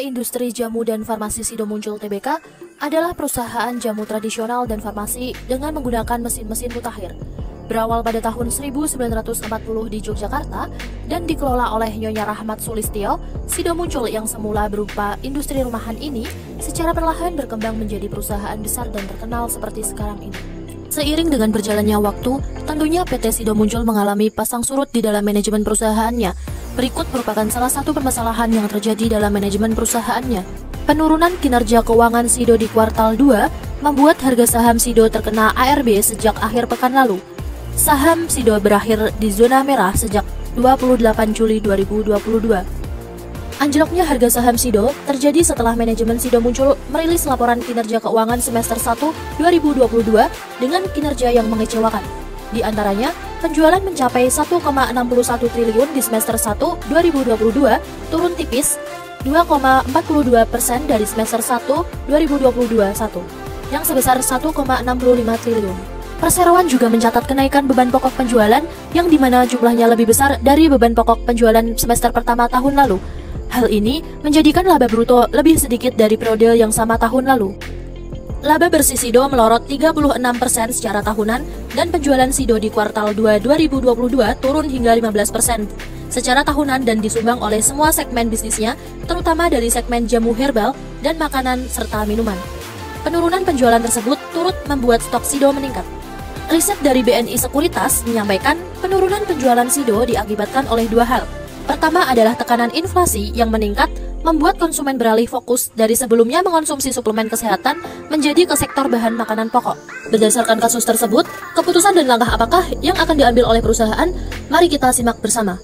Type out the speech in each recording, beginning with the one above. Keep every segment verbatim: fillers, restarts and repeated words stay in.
Industri Jamu dan Farmasi Sido Muncul Tbk adalah perusahaan jamu tradisional dan farmasi dengan menggunakan mesin-mesin mutakhir. Berawal pada tahun seribu sembilan ratus empat puluh di Yogyakarta dan dikelola oleh Nyonya Rahmat Sulistyo, Sido Muncul yang semula berupa industri rumahan ini secara perlahan berkembang menjadi perusahaan besar dan terkenal seperti sekarang ini. Seiring dengan berjalannya waktu, tentunya P T Sido Muncul mengalami pasang surut di dalam manajemen perusahaannya. Berikut merupakan salah satu permasalahan yang terjadi dalam manajemen perusahaannya. Penurunan kinerja keuangan Sido di kuartal dua membuat harga saham Sido terkena A R B sejak akhir pekan lalu. Saham Sido berakhir di zona merah sejak dua puluh delapan Juli dua ribu dua puluh dua. Anjloknya harga saham Sido terjadi setelah manajemen Sido Muncul merilis laporan kinerja keuangan semester satu dua ribu dua puluh dua dengan kinerja yang mengecewakan. Di antaranya, penjualan mencapai satu koma enam satu triliun di semester satu dua ribu dua puluh dua, turun tipis dua koma empat dua persen dari semester satu dua ribu dua puluh dua satu, yang sebesar satu koma enam lima triliun. Perseroan juga mencatat kenaikan beban pokok penjualan yang dimana jumlahnya lebih besar dari beban pokok penjualan semester pertama tahun lalu. Hal ini menjadikan laba bruto lebih sedikit dari periode yang sama tahun lalu. Laba bersih Sido melorot tiga puluh enam persen secara tahunan dan penjualan Sido di kuartal dua dua ribu dua puluh dua turun hingga lima belas persen secara tahunan dan disumbang oleh semua segmen bisnisnya, terutama dari segmen jamu herbal dan makanan serta minuman. Penurunan penjualan tersebut turut membuat stok Sido meningkat. Riset dari B N I Sekuritas menyampaikan penurunan penjualan Sido diakibatkan oleh dua hal. Pertama adalah tekanan inflasi yang meningkat membuat konsumen beralih fokus dari sebelumnya mengonsumsi suplemen kesehatan menjadi ke sektor bahan makanan pokok. Berdasarkan kasus tersebut, keputusan dan langkah apakah yang akan diambil oleh perusahaan? Mari kita simak bersama.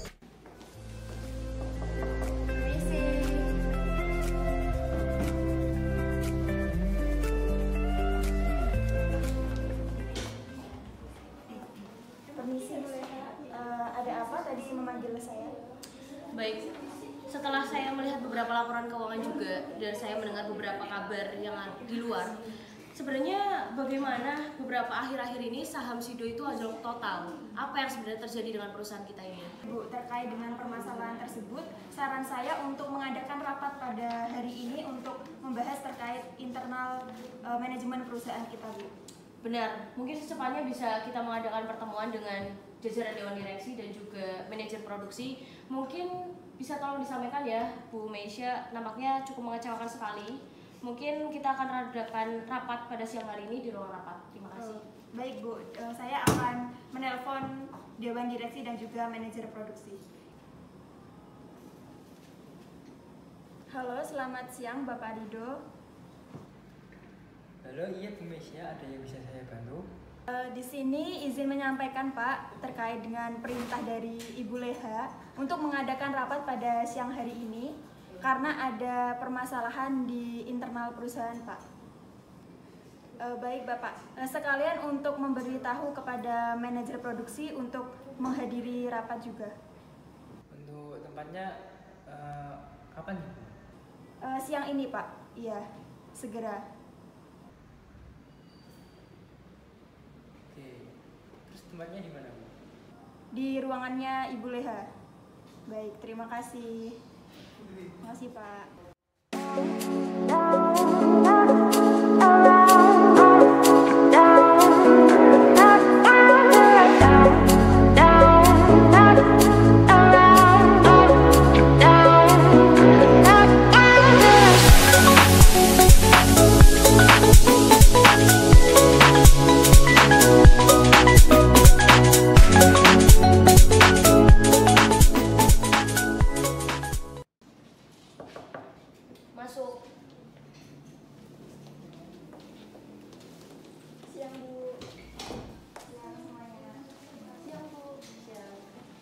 Permisi, uh, ada apa tadi memanggil saya? Baik, setelah saya melihat beberapa laporan keuangan juga dan saya mendengar beberapa kabar yang di luar, sebenarnya bagaimana beberapa akhir-akhir ini saham Sido itu anjlok total? Apa yang sebenarnya terjadi dengan perusahaan kita ini? Bu, terkait dengan permasalahan tersebut, saran saya untuk mengadakan rapat pada hari ini untuk membahas terkait internal uh, manajemen perusahaan kita, Bu. Benar, mungkin secepatnya bisa kita mengadakan pertemuan dengan jajaran Dewan Direksi dan juga manajer produksi. Mungkin bisa tolong disampaikan ya, Bu Meisha, nampaknya cukup mengecewakan sekali. Mungkin kita akan adakan rapat pada siang hari ini di ruang rapat. Terima kasih. Uh, baik Bu, uh, saya akan menelpon Dewan Direksi dan juga manajer produksi. Halo, selamat siang Bapak Dido. Halo, iya Bu Meisha, ada yang bisa saya bantu? Uh, di sini izin menyampaikan Pak terkait dengan perintah dari Ibu Leha untuk mengadakan rapat pada siang hari ini karena ada permasalahan di internal perusahaan Pak. Uh, baik Bapak, uh, sekalian untuk memberitahu kepada manajer produksi untuk menghadiri rapat juga. Untuk tempatnya uh, kapan nih Bu? Uh, siang ini Pak, iya segera. Tempatnya di mana, Bu? Di ruangannya Ibu Leha. Baik, terima kasih. Terima kasih, Pak. Masuk. Siang, Bu. Siang semuanya. Siang, Bu. Siang.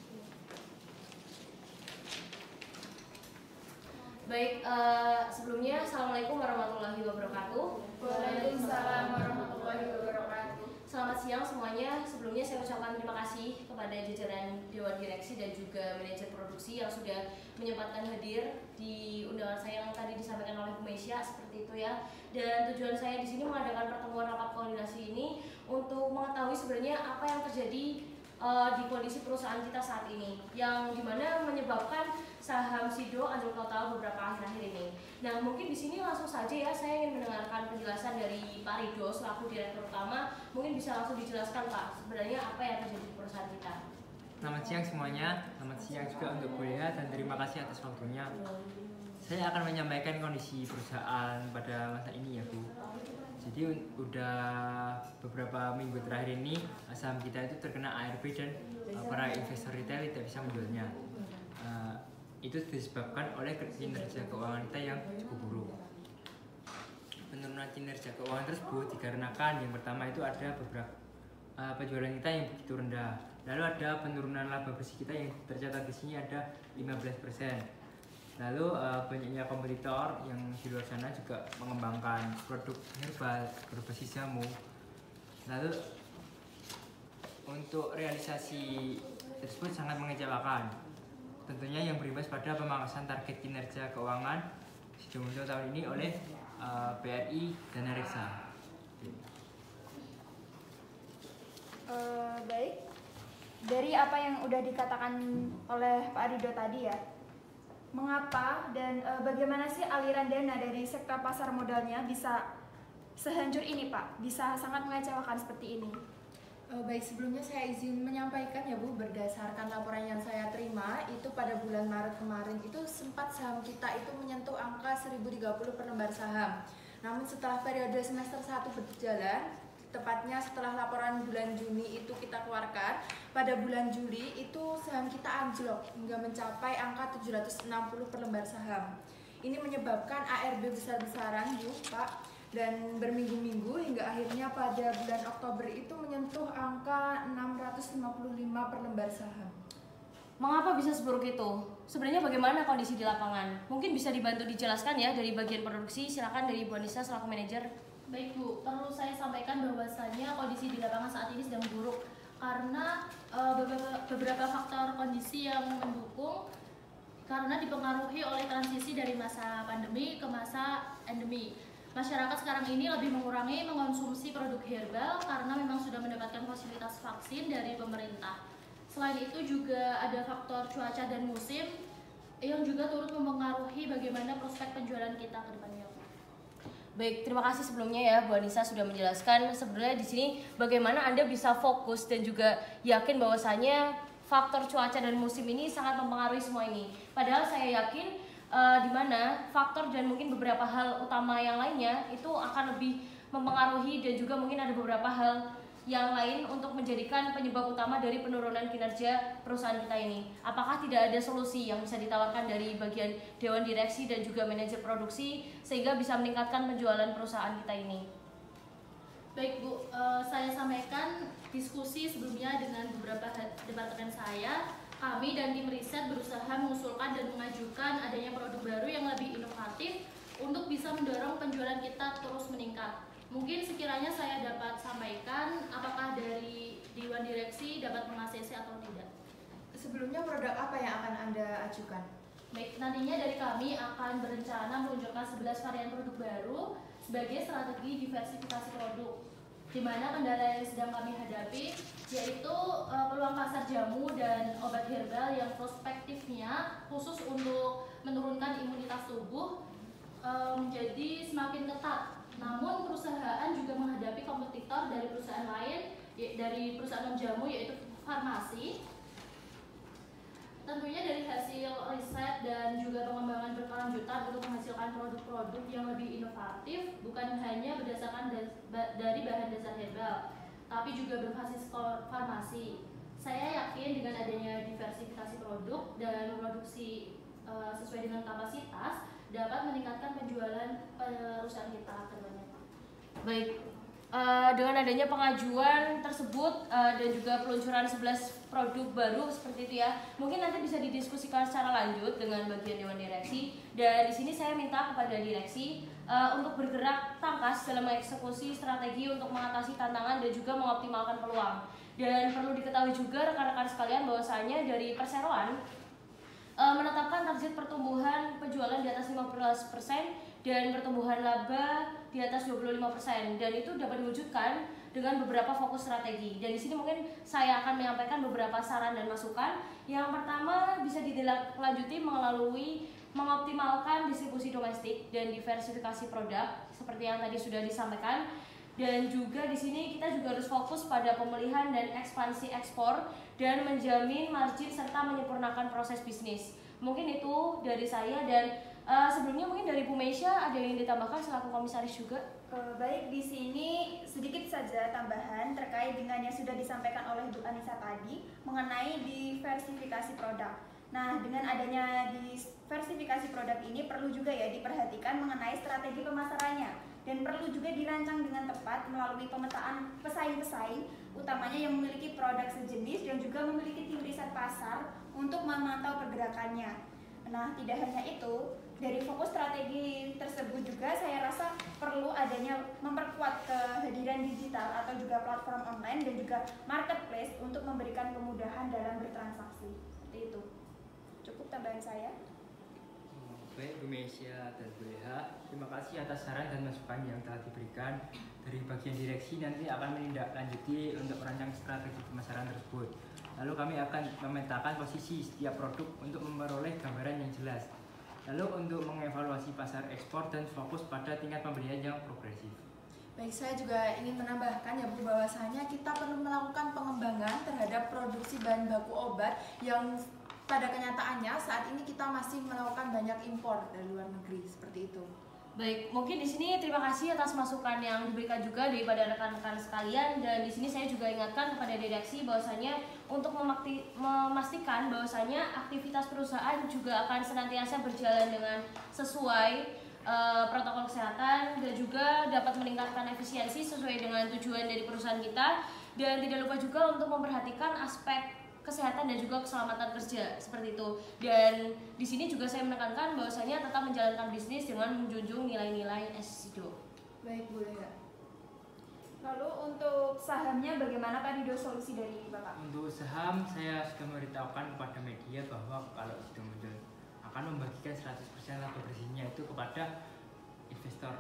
Baik, uh, sebelumnya Assalamualaikum warahmatullahi wabarakatuh. Waalaikumsalam warahmatullahi wabarakatuh. Selamat siang semuanya. Sebelumnya saya ucapkan terima kasih kepada jajaran Dewan Direksi dan juga manajer produksi yang sudah menyempatkan hadir di undangan saya yang tadi disampaikan oleh Bu Meisha, seperti itu ya. Dan tujuan saya di sini mengadakan pertemuan rapat koordinasi ini untuk mengetahui sebenarnya apa yang terjadi uh, di kondisi perusahaan kita saat ini, yang dimana menyebabkan saham Sido anjlok total beberapa akhir-akhir ini. Nah, mungkin di sini langsung saja ya, saya ingin mendengarkan penjelasan dari Pak Ridho selaku Direktur Utama. Mungkin bisa langsung dijelaskan Pak, sebenarnya apa yang terjadi di perusahaan kita. Selamat siang semuanya, selamat siang juga untuk kuliah dan terima kasih atas waktunya. Saya akan menyampaikan kondisi perusahaan pada masa ini ya Bu. Jadi udah beberapa minggu terakhir ini saham kita itu terkena A R B dan uh, para investor retail tidak bisa menjualnya. Uh, itu disebabkan oleh kinerja keuangan kita yang cukup buruk. Penurunan kinerja keuangan tersebut dikarenakan yang pertama itu ada beberapa uh, penjualan kita yang begitu rendah. Lalu ada penurunan laba bersih kita yang tercatat di sini ada lima belas persen. Lalu uh, banyaknya kompetitor yang di luar sana juga mengembangkan produk herbal berbasis jamu. Lalu untuk realisasi tersebut sangat mengecewakan. Tentunya yang berimbas pada pemangkasan target kinerja keuangan Sido Muncul tahun ini oleh uh, B R I dan Reksa. Uh, baik, dari apa yang udah dikatakan oleh Pak Ridho tadi ya, mengapa dan uh, bagaimana sih aliran dana dari sektor pasar modalnya bisa sehancur ini Pak, bisa sangat mengecewakan seperti ini? Uh, baik, sebelumnya saya izin menyampaikan ya Bu, berdasarkan laporan yang saya terima itu pada bulan Maret kemarin itu sempat saham kita itu menyentuh angka seribu tiga puluh per lembar saham. Namun setelah periode semester satu berjalan, tepatnya setelah laporan bulan Juni itu kita keluarkan, pada bulan Juli itu saham kita anjlok hingga mencapai angka tujuh ratus enam puluh per lembar saham. Ini menyebabkan A R B besar-besaran Bu Pak, dan berminggu-minggu hingga akhirnya pada bulan Oktober itu menyentuh angka enam ratus lima puluh lima per lembar saham. Mengapa bisa seburuk itu? Sebenarnya bagaimana kondisi di lapangan? Mungkin bisa dibantu dijelaskan ya dari bagian produksi. Silakan dari Bu Anissa selaku manajer. Baik Bu, perlu saya sampaikan bahwasanya kondisi di lapangan saat ini sedang buruk karena uh, beberapa, beberapa faktor kondisi yang mendukung, karena dipengaruhi oleh transisi dari masa pandemi ke masa endemi. Masyarakat sekarang ini lebih mengurangi mengonsumsi produk herbal karena memang sudah mendapatkan fasilitas vaksin dari pemerintah. Selain itu juga ada faktor cuaca dan musim yang juga turut mempengaruhi bagaimana prospek penjualan kita ke depannya. Baik, terima kasih sebelumnya ya Bu Anissa sudah menjelaskan sebenarnya di sini bagaimana Anda bisa fokus dan juga yakin bahwasanya faktor cuaca dan musim ini sangat mempengaruhi semua ini. Padahal saya yakin Uh, di mana faktor dan mungkin beberapa hal utama yang lainnya itu akan lebih mempengaruhi dan juga mungkin ada beberapa hal yang lain untuk menjadikan penyebab utama dari penurunan kinerja perusahaan kita ini. Apakah tidak ada solusi yang bisa ditawarkan dari bagian Dewan Direksi dan juga manajer produksi sehingga bisa meningkatkan penjualan perusahaan kita ini? Baik Bu, uh, saya sampaikan diskusi sebelumnya dengan beberapa departemen saya. Kami dan tim riset berusaha mengusulkan dan mengajukan adanya produk baru yang lebih inovatif untuk bisa mendorong penjualan kita terus meningkat. Mungkin sekiranya saya dapat sampaikan apakah dari Dewan Direksi dapat meng-A C C atau tidak. Sebelumnya produk apa yang akan Anda ajukan? Baik, nantinya dari kami akan berencana meluncurkan sebelas varian produk baru sebagai strategi diversifikasi produk, di mana kendala yang sedang kami hadapi yaitu uh, peluang pasar jamu dan obat herbal yang prospektifnya khusus untuk menurunkan imunitas tubuh uh, menjadi semakin ketat. Namun perusahaan juga menghadapi kompetitor dari perusahaan lain, dari perusahaan non jamu yaitu farmasi. Tentunya dari hasil riset dan juga pengembangan berkelanjutan untuk menghasilkan produk-produk yang lebih inovatif bukan hanya berdasarkan dari bahan dasar herbal, tapi juga berbasis farmasi. Saya yakin dengan adanya diversifikasi produk dan produksi uh, sesuai dengan kapasitas dapat meningkatkan penjualan perusahaan kita ke depannya. Baik, uh, dengan adanya pengajuan tersebut uh, dan juga peluncuran sebelas produk baru seperti itu ya, mungkin nanti bisa didiskusikan secara lanjut dengan bagian Dewan Direksi. Dan di sini saya minta kepada direksi uh, untuk bergerak tangkas dalam mengeksekusi strategi untuk mengatasi tantangan dan juga mengoptimalkan peluang. Dan perlu diketahui juga rekan-rekan sekalian bahwasanya dari perseroan uh, menetapkan target pertumbuhan penjualan di atas lima belas persen dan pertumbuhan laba di atas dua puluh lima persen, dan itu dapat diwujudkan dengan beberapa fokus strategi. Dan di sini mungkin saya akan menyampaikan beberapa saran dan masukan. Yang pertama bisa ditindaklanjuti melalui mengoptimalkan distribusi domestik dan diversifikasi produk seperti yang tadi sudah disampaikan. Dan juga di sini kita juga harus fokus pada pemulihan dan ekspansi ekspor dan menjamin margin serta menyempurnakan proses bisnis. Mungkin itu dari saya, dan uh, sebelumnya mungkin dari Bu Meisha ada yang ditambahkan selaku komisaris juga. Uh, baik, di sini sedikit saja tambahan terkait dengan yang sudah disampaikan oleh Bu Anissa tadi mengenai diversifikasi produk. Nah, dengan adanya diversifikasi produk ini perlu juga ya diperhatikan mengenai strategi pemasarannya, dan perlu juga dirancang dengan tepat melalui pemetaan pesaing-pesaing utamanya yang memiliki produk sejenis dan juga memiliki tim riset pasar untuk memantau pergerakannya. Nah, tidak hanya itu, dari fokus strategi tersebut juga saya rasa perlu adanya memperkuat kehadiran digital atau juga platform online dan juga marketplace untuk memberikan kemudahan dalam bertransaksi. Seperti itu. Cukup tambahan saya. Baik Bu Meisha dan Bu Leha, terima kasih atas saran dan masukan yang telah diberikan. Dari bagian direksi nanti akan menindaklanjuti untuk merancang strategi pemasaran tersebut. Lalu kami akan memetakan posisi setiap produk untuk memperoleh gambaran yang jelas. Lalu untuk mengevaluasi pasar ekspor dan fokus pada tingkat pembelian yang progresif. Baik, saya juga ingin menambahkan ya Bu, bahwasanya kita perlu melakukan pengembangan terhadap produksi bahan baku obat yang pada kenyataannya saat ini kita masih melakukan banyak impor dari luar negeri, seperti itu. Baik, mungkin di sini terima kasih atas masukan yang diberikan juga daripada rekan-rekan sekalian, dan di sini saya juga ingatkan kepada direksi bahwasanya untuk memakti, memastikan bahwasanya aktivitas perusahaan juga akan senantiasa berjalan dengan sesuai uh, protokol kesehatan dan juga dapat meningkatkan efisiensi sesuai dengan tujuan dari perusahaan kita, dan tidak lupa juga untuk memperhatikan aspek kesehatan dan juga keselamatan kerja seperti itu. Dan di sini juga saya menekankan bahwasanya tetap menjalankan bisnis dengan menjunjung nilai-nilai S I D O. Baik, boleh ya. Lalu untuk sahamnya bagaimana Pak Dido, solusi dari Bapak? Untuk saham saya sudah memberitahukan kepada media bahwa kalau Sido Muncul akan membagikan seratus persen laba bersihnya itu kepada investor.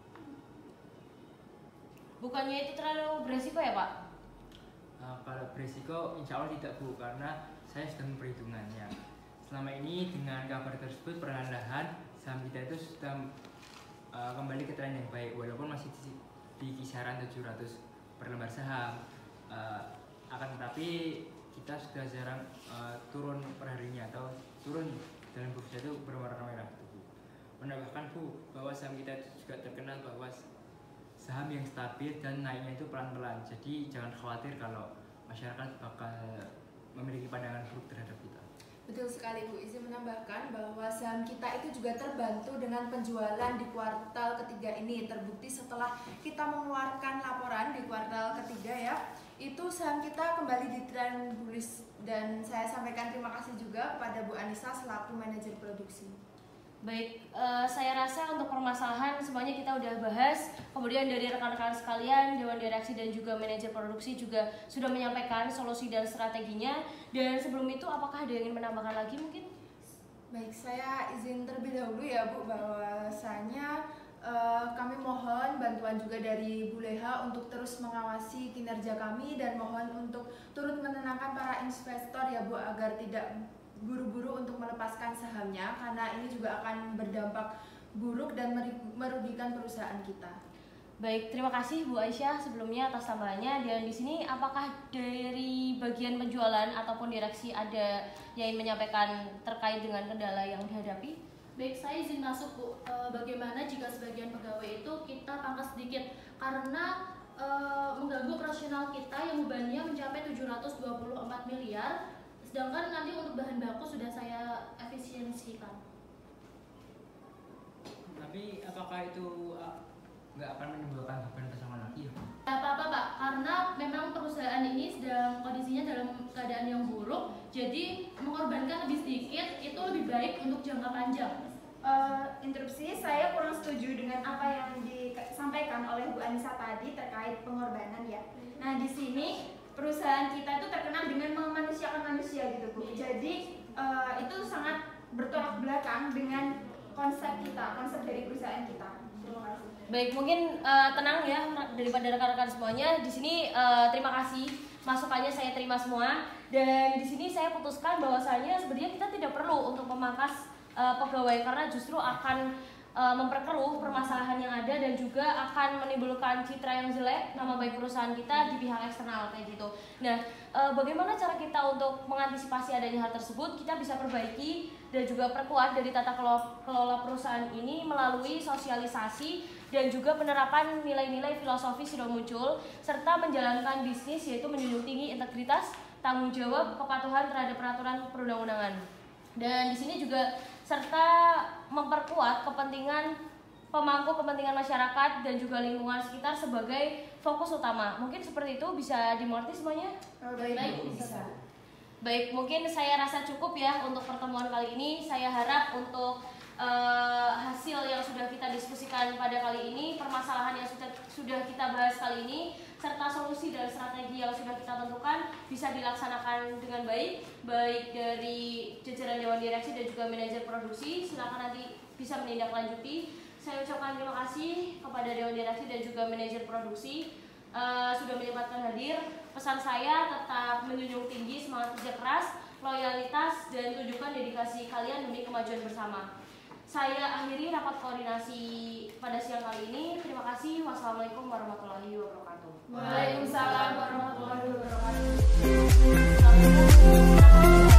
Bukannya itu terlalu beresiko ya Pak? Uh, kalau berisiko insya Allah tidak Bu, karena saya sudah memperhitungannya. Selama ini dengan kabar tersebut perlahan-lahan saham kita itu sudah uh, kembali ke tren yang baik, walaupun masih di, di kisaran tujuh ratus per lembar saham. Uh, akan tetapi kita sudah jarang uh, turun perharinya atau turun dalam bursa itu berwarna merah. Bu. Menambahkan Bu bahwa saham kita juga terkenal bahwa saham yang stabil dan naiknya itu pelan-pelan. Jadi jangan khawatir kalau masyarakat bakal memiliki pandangan buruk terhadap kita. Betul sekali Bu, izin menambahkan bahwa saham kita itu juga terbantu dengan penjualan di kuartal ketiga ini. Terbukti setelah kita mengeluarkan laporan di kuartal ketiga ya, itu saham kita kembali di tren bullish, dan saya sampaikan terima kasih juga kepada Bu Anissa selaku manajer produksi. Baik, uh, saya rasa untuk permasalahan semuanya kita udah bahas. Kemudian dari rekan-rekan sekalian, Dewan Direksi dan juga manajer produksi juga sudah menyampaikan solusi dan strateginya. Dan sebelum itu apakah ada yang ingin menambahkan lagi mungkin? Baik, saya izin terlebih dahulu ya Bu, bahwasanya uh, kami mohon bantuan juga dari Bu Leha untuk terus mengawasi kinerja kami, dan mohon untuk turut menenangkan para investor ya Bu, agar tidak buru-buru untuk melepaskan sahamnya, karena ini juga akan berdampak buruk dan merugikan perusahaan kita. Baik, terima kasih Bu Aisyah sebelumnya atas tambahannya. Dan di sini apakah dari bagian penjualan ataupun direksi ada yang ingin menyampaikan terkait dengan kendala yang dihadapi? Baik, saya izin masuk Bu. E, bagaimana jika sebagian pegawai itu kita pangkas sedikit karena e, mengganggu operasional kita yang bebannya mencapai tujuh ratus dua puluh empat miliar, sedangkan nanti untuk bahan baku sudah saya efisiensikan. Tapi apakah itu nggak akan menimbulkan beban pesangon lagi ya? Tidak apa-apa Pak, karena memang perusahaan ini sedang kondisinya dalam keadaan yang buruk, jadi mengorbankan lebih sedikit itu lebih baik untuk jangka panjang. Uh, interupsi, saya kurang setuju dengan apa yang disampaikan oleh Bu Anissa tadi terkait pengorbanan ya. Nah di sini perusahaan kita itu terkenal dengan memanusiakan manusia gitu Bu. Jadi uh, itu sangat bertolak belakang dengan konsep kita, konsep dari perusahaan kita. Terima kasih. Baik, mungkin uh, tenang ya daripada rekan-rekan semuanya. Di sini uh, terima kasih masukannya saya terima semua, dan di sini saya putuskan bahwasanya sebenarnya kita tidak perlu untuk memangkas uh, pegawai karena justru akan uh, memperkeruh permasalahan yang ada dan juga akan menimbulkan citra yang jelek nama baik perusahaan kita di pihak eksternal kayak gitu. Nah, uh, bagaimana cara kita untuk mengantisipasi adanya hal tersebut? Kita bisa perbaiki dan juga perkuat dari tata kelola perusahaan ini melalui sosialisasi dan juga penerapan nilai-nilai filosofi sudah muncul, serta menjalankan bisnis yaitu menjunjung tinggi integritas, tanggung jawab, kepatuhan terhadap peraturan perundang-undangan. Dan di sini juga serta memperkuat kepentingan pemangku kepentingan masyarakat dan juga lingkungan sekitar sebagai fokus utama. Mungkin seperti itu, bisa dimengerti semuanya? Baik, Baik, bisa. Baik, mungkin saya rasa cukup ya untuk pertemuan kali ini. Saya harap untuk Uh, hasil yang sudah kita diskusikan pada kali ini, permasalahan yang sudah sudah kita bahas kali ini, serta solusi dan strategi yang sudah kita tentukan bisa dilaksanakan dengan baik, baik dari jajaran Dewan Direksi dan juga manajer produksi. Silakan nanti bisa menindaklanjuti. Saya ucapkan terima kasih kepada Dewan Direksi dan juga manajer produksi uh, sudah menyempatkan hadir. Pesan saya tetap menjunjung tinggi semangat kerja keras, loyalitas, dan tunjukkan dedikasi kalian demi kemajuan bersama. Saya akhiri rapat koordinasi pada siang kali ini. Terima kasih. Wassalamualaikum warahmatullahi wabarakatuh. Waalaikumsalam warahmatullahi wabarakatuh.